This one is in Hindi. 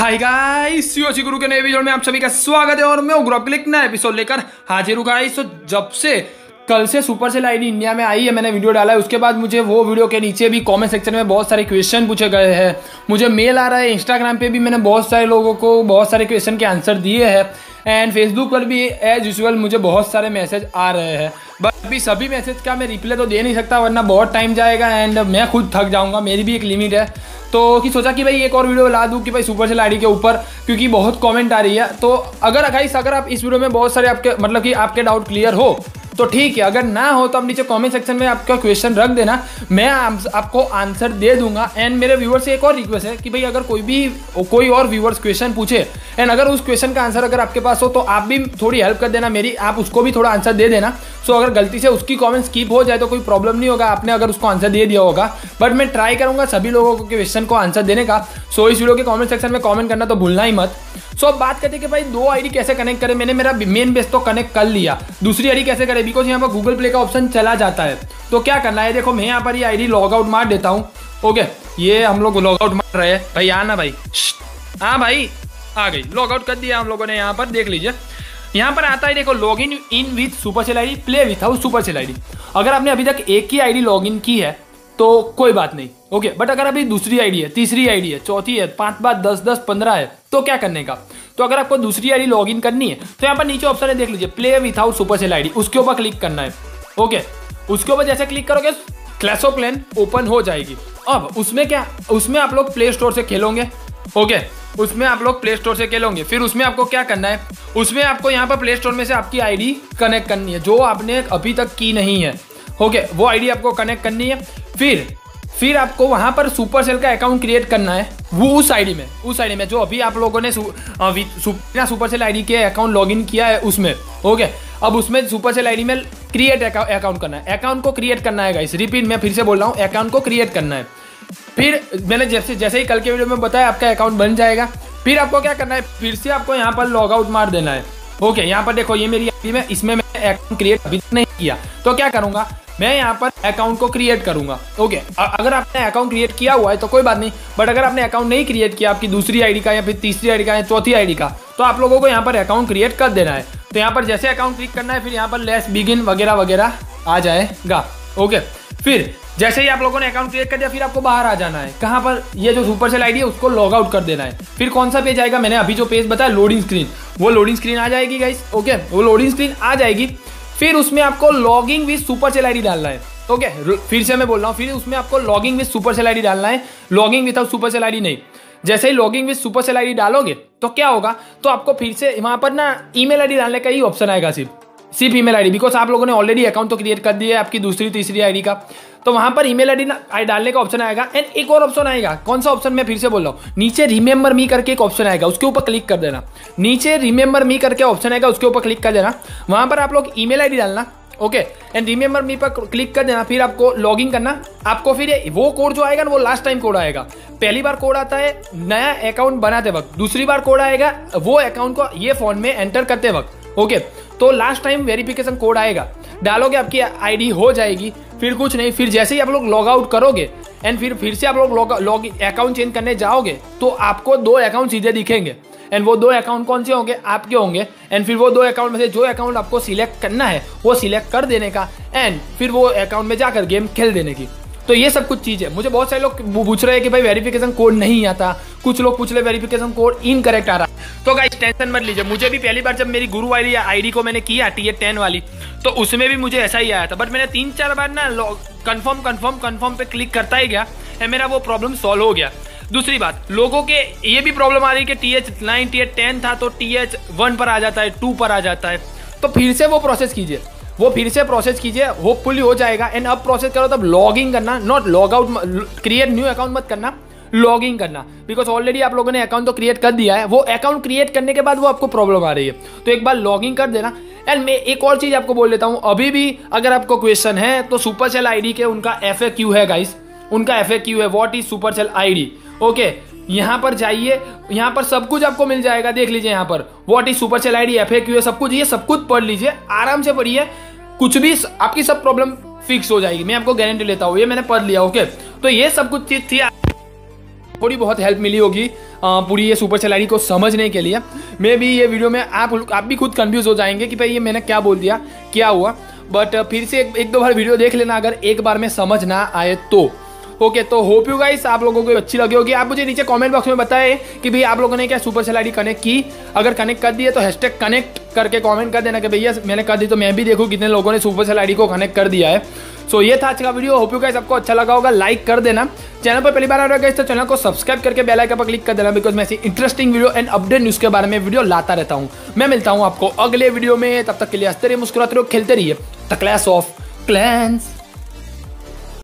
हाय गाइस, सीओसी गुरु के नए वीडियो में आप सभी का स्वागत है और मैं उग्र क्लिक नया एपिसोड लेकर हाजिर हूँ गाइस। तो जब से कल से सुपरसेल आईडी इंडिया में आई है, मैंने वीडियो डाला है, उसके बाद मुझे वो वीडियो के नीचे भी कमेंट सेक्शन में बहुत सारे क्वेश्चन पूछे गए हैं। मुझे मेल आ रहा है, इंस्टाग्राम पे भी मैंने बहुत सारे लोगों को बहुत सारे क्वेश्चन के आंसर दिए हैं एंड फेसबुक पर भी एज यूजुअल मुझे बहुत सारे मैसेज आ रहे हैं। बट अभी सभी मैसेज का मैं रिप्लाई तो दे नहीं सकता, वरना बहुत टाइम जाएगा एंड मैं खुद थक जाऊँगा, मेरी भी एक लिमिट है। तो कि सोचा कि भाई एक और वीडियो ला दूं कि भाई सुपरसेल आईडी के ऊपर, क्योंकि बहुत कमेंट आ रही है। तो अगर आप इस वीडियो में बहुत सारे आपके मतलब कि आपके डाउट क्लियर हो तो ठीक है, अगर ना हो तो आप नीचे कमेंट सेक्शन में आपका क्वेश्चन रख देना, मैं आपको आंसर दे दूंगा। एंड मेरे व्यूअर्स से एक और रिक्वेस्ट है कि भाई अगर कोई और व्यूअर्स क्वेश्चन पूछे एंड अगर उस क्वेश्चन का आंसर अगर आपके पास हो तो आप भी थोड़ी हेल्प कर देना मेरी, आप उसको भी थोड़ा आंसर दे देना। सो अगर गलती से उसकी कमेंट स्किप हो जाए तो कोई प्रॉब्लम नहीं होगा, आपने अगर उसको आंसर दे दिया होगा। बट मैं ट्राई करूंगा सभी लोगों को क्वेश्चन को आंसर देने का। सो इस वीडियो के कमेंट सेक्शन में कमेंट करना तो भूलना ही मत। सो अब बात करते हैं कि भाई दो आईडी कैसे कनेक्ट करें। मैंने मेरा मेन बेस तो कनेक्ट कर लिया, दूसरी आईडी कैसे करें, बिकॉज यहाँ पर गूगल प्ले का ऑप्शन चला जाता है। तो क्या करना है, देखो मैं यहाँ पर ये आईडी लॉग आउट मार देता हूँ। ओके, ये हम लोग लॉग आउट मार रहे हैं। भाई आना भाई, हाँ भाई आ गई, लॉग आउट कर दिया हम लोगों ने। यहाँ पर देख लीजिए, यहाँ पर आता है देखो log in with Supercell ID, play with house Supercell ID. अगर आपने अभी तक एक ही आईडी लॉग इन की है तो कोई बात नहीं, ओके। बट अगर अभी दूसरी आईडी है, तीसरी आईडी है, चौथी है, 5 बार 10 15 है, तो क्या करने का। तो अगर आपको दूसरी आईडी लॉग इन करनी है तो यहाँ पर नीचे ऑप्शन है, देख लीजिए, play with house Supercell ID, उसके ऊपर क्लिक करना है। ओके, उसके ऊपर जैसे क्लिक करोगे क्लैश ऑफ क्लैन ओपन हो जाएगी। अब उसमें आप लोग प्ले स्टोर से खेलोगे। ओके, उसमें आप लोग प्ले स्टोर से खेलोगे। फिर उसमें आपको क्या करना है, उसमें आपको यहाँ पर प्ले स्टोर में से आपकी आईडी कनेक्ट करनी है जो आपने अभी तक की नहीं है। ओके, वो आईडी आपको कनेक्ट करनी है। फिर आपको वहां पर सुपरसेल का अकाउंट क्रिएट करना है, वो उस आईडी में जो अभी आप लोगों ने सुपरसेल आईडी के अकाउंट लॉगिन किया है उसमें। ओके, अब उसमें सुपरसेल आईडी में क्रिएट अकाउंट करना है। अकाउंट को क्रिएट करना है गाइस, रिपीट मैं फिर से बोल रहा हूँ, अकाउंट को क्रिएट करना है। फिर मैंने जैसे ही कल के वीडियो में बताया, आपका अकाउंट बन जाएगा। फिर आपको क्या करना है, फिर से आपको यहाँ पर लॉग आउट मार देना है। ओके, यहाँ पर देखो ये मेरी आईडी में, इसमें मैंने अकाउंट क्रिएट अभी नहीं किया, तो क्या करूंगा मैं यहाँ पर अकाउंट को क्रिएट करूंगा। ओके, अगर आपने अकाउंट क्रिएट किया हुआ है तो कोई बात नहीं, बट अगर आपने अकाउंट नहीं क्रिएट किया, आपकी दूसरी आईडी का या फिर तीसरी आईडी का या चौथी आईडी का, तो आप लोगों को यहाँ पर अकाउंट क्रिएट कर देना है। तो यहाँ पर जैसे अकाउंट क्लिक करना है, फिर यहाँ पर लेट्स बिगिन वगैरह वगैरह आ जाएगा। ओके, फिर जैसे ही आप लोगों ने अकाउंट क्रिएट कर दिया, फिर आपको बाहर आ जाना है। कहाँ पर, ये जो सुपरसेल आईडी है उसको लॉग आउट कर देना है। फिर कौन सा पेज आएगा, मैंने अभी जो पेज बताया लोडिंग स्क्रीन, वो लोडिंग स्क्रीन आ जाएगी गाइस। ओके, वो लोडिंग स्क्रीन आ जाएगी। फिर उसमें आपको लॉगिंग विद सुपरसेल आईडी डालना है। ओके, फिर से मैं बोल रहा हूँ, फिर उसमें आपको लॉगिंग विद सुपरसेल आईडी डालना है, लॉगिंग विदाउट सुपरसेल आईडी नहीं। जैसे ही लॉगिंग विद सुपरसेल आईडी डालोगे तो क्या होगा, तो आपको फिर से वहां पर ना ईमेल आईडी डालने का ही ऑप्शन आएगा, सिर्फ ईमेल आईडी, बिकॉज आप लोगों ने ऑलरेडी अकाउंट तो क्रिएट कर दिया है आपकी दूसरी तीसरी आईडी का। तो वहां पर ईमेल आईडी डालने का ऑप्शन आएगा। एंड एक और ऑप्शन आएगा, कौन सा ऑप्शन मैं फिर से बोल रहा हूँ, नीचे रिमेंबर मी करके एक ऑप्शन आएगा, उसके ऊपर क्लिक कर देना। नीचे रिमेंबर मी करके ऑप्शन आएगा, उसके ऊपर क्लिक कर देना। वहां पर आप लोग ईमेल आईडी डालना। ओके, एंड रिमेंबर मी पर क्लिक कर देना। फिर आपको लॉगिन करना। आपको फिर वो कोड जो आएगा ना, वो लास्ट टाइम कोड आएगा। पहली बार कोड आता है नया अकाउंट बनाते वक्त, दूसरी बार कोड आएगा वो अकाउंट को ये फोन में एंटर करते वक्त। ओके, तो लास्ट टाइम वेरिफिकेशन कोड आएगा, डालोगे आपकी आईडी हो जाएगी। फिर कुछ नहीं, फिर जैसे ही आप लोग लॉग आउट करोगे एंड फिर से आप लोग लॉग अकाउंट चेंज करने जाओगे तो आपको 2 अकाउंट सीधे दिखेंगे। एंड वो 2 अकाउंट कौन से होंगे, आपके होंगे। एंड फिर वो 2 अकाउंट में से जो अकाउंट आपको सिलेक्ट करना है वो सिलेक्ट कर देने का, एंड फिर वो अकाउंट में जाकर गेम खेल देने की। तो ये सब कुछ चीज़ है। मुझे बहुत सारे लोग पूछ रहे हैं कि भाई वेरिफिकेशन कोड नहीं आता, कुछ लोग पूछ रहे वेरिफिकेशन कोड इनकरेक्ट आ रहा है। तो गाइस टेंशन मत लीजिए, मुझे भी पहली बार जब मेरी गुरु आईडी को मैंने किया टीए 10 वाली, तो उसमें भी मुझे ऐसा ही आया था। बट मैंने 3-4 बार ना कन्फर्म पे क्लिक करता ही गया, मेरा वो प्रॉब्लम सॉल्व हो गया। दूसरी बात, लोगों के ये भी प्रॉब्लम आ रही है कि TH9 TH10 था तो TH1 पर आ जाता है, 2 पर आ जाता है। तो फिर से वो प्रोसेस कीजिए, होपफुली हो जाएगा। एंड अब प्रोसेस करो तब लॉगिंग करना, not log out, create new account मत करना, लॉगिंग करना। बिकॉज ऑलरेडी आप लोगों ने अकाउंट तो क्रिएट कर दिया है, वो अकाउंट क्रिएट करने के बाद वो आपको प्रॉब्लम आ रही है, तो एक बार लॉगिंग कर देना। एंड मैं एक और चीज आपको बोल देता हूँ, अभी भी अगर आपको क्वेश्चन है तो सुपरसेल आईडी के उनका FAQ है गाइस, उनका FAQ है, what is Supercell ID. Okay, यहाँ पर जाइए, यहाँ पर सब कुछ आपको मिल जाएगा। देख लीजिए यहाँ पर what is Supercell ID, FAQ है, सब कुछ, ये सब कुछ पढ़ लीजिए, आराम से पढ़िए, कुछ भी आपकी सब प्रॉब्लम फिक्स हो जाएगी, मैं आपको गारंटी लेता हूँ, ये मैंने पढ़ लिया। ओके, तो ये सब कुछ चीज थी। थोड़ी बहुत हेल्प मिली होगी पूरी ये सुपर सेल आईडी को समझने के लिए। मे भी ये वीडियो में आप भी खुद कंफ्यूज हो जाएंगे कि भाई ये मैंने क्या बोल दिया, क्या हुआ। बट फिर से एक दो बार वीडियो देख लेना अगर एक बार में समझ ना आए तो। ओके, तो होप यू गाइस आप लोगों को अच्छी लगी होगी। आप मुझे नीचे कमेंट बॉक्स में बताएं कि भाई आप लोगों ने क्या सुपर सेल आईडी कनेक्ट की। अगर कनेक्ट कर दिए तो हैशटैग कनेक्ट करके कमेंट कर देना कि भैया मैंने कर दी, तो मैं भी देखूँ कितने लोगों ने सुपर सेल आईडी को कनेक्ट कर दिया है। सो ये था आज का वीडियो। होप यू गाइस आपको अच्छा लगा होगा। लाइक कर देना, चैनल पर पहली बार आ रहा है तो चैनल को सब्सक्राइब करके बेल आइकन पर क्लिक कर देना, बिकॉज मैं ऐसी interesting video and update news के बारे में वीडियो लाता रहता हूँ। मैं मिलता हूँ आपको अगले वीडियो में, तब तक के लिए हंसते रहिए, मुस्कुराते रहो, खेलते रहिए। The Clash of clans.